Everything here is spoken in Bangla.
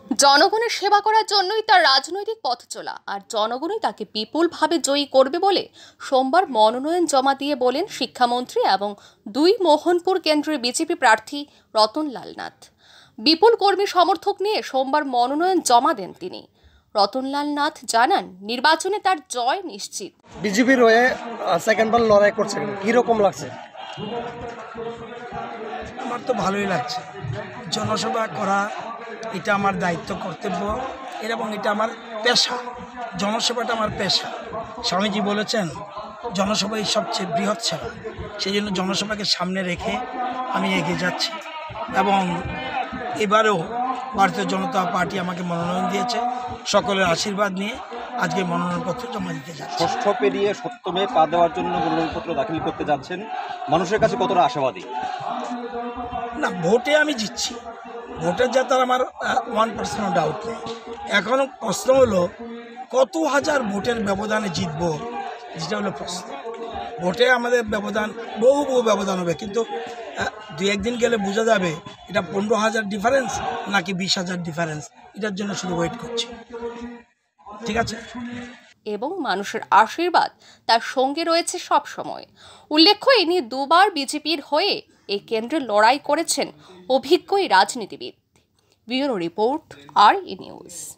জনগণের সেবা করার জন্যই তার রাজনৈতিক পথ চলা, আর জনগণই তাকে বিপুলভাবে জয়ী করবে বলে সোমবার মনোনয়ন জমা দিয়ে বলেন শিক্ষামন্ত্রী এবং ২ মোহনপুর কেন্দ্রের বিজেপি প্রার্থী রতনলাল নাথ। বিপুল কর্মী সমর্থক নিয়ে সোমবার মনোনয়ন জমা দেন তিনি। রতনলাল নাথ জানান, নির্বাচনে তার জয় নিশ্চিত। বিজেপির হয়ে সেকেন্ডবার লড়াই করছেন, কিরকম লাগছে? আমার তো ভালোই লাগছে। জনসেবা করা এটা আমার দায়িত্ব, কর্তব্য, এবং এটা আমার পেশা। জনসেবাটা আমার পেশা। স্বামীজি বলেছেন জনসেবাই সবচেয়ে বৃহৎ সেবা। সেই জন্য জনসেবাকে সামনে রেখে আমি এগিয়ে যাচ্ছি এবং এবারেও ভারতীয় জনতা পার্টি আমাকে মনোনয়ন দিয়েছে। সকলের আশীর্বাদ নিয়ে আজকে মনোনয়নপত্র জমা দিতে যাচ্ছি। ষষ্ঠ পেরিয়ে সপ্তমে পা দেওয়ার জন্য মনোনয়নপত্র দাখিল করতে যাচ্ছেন, মানুষের কাছে কতটা আশাবাদী? না, ভোটে আমি জিতছি, ভোটের জেতার আমার 1% ডাউট নেই। এখনও প্রশ্ন হলো কত হাজার ভোটের ব্যবধানে জিতবো, যেটা হলো প্রশ্ন। ভোটে আমাদের ব্যবধান বহু ব্যবধান হবে, কিন্তু 2-1 দিন গেলে বোঝা যাবে এটা 15,000 ডিফারেন্স নাকি 20,000 ডিফারেন্স। এটার জন্য শুধু ওয়েট করছি। ঠিক আছে। এবং মানুষের আশীর্বাদ তার সঙ্গে রয়েছে সব সময়। উল্লেখ্য, ইনি দুবার বিজেপির হয়ে এই কেন্দ্রে লড়াই করেছেন অভিজ্ঞ রাজনীতিবিদ। Bureau report, RE news.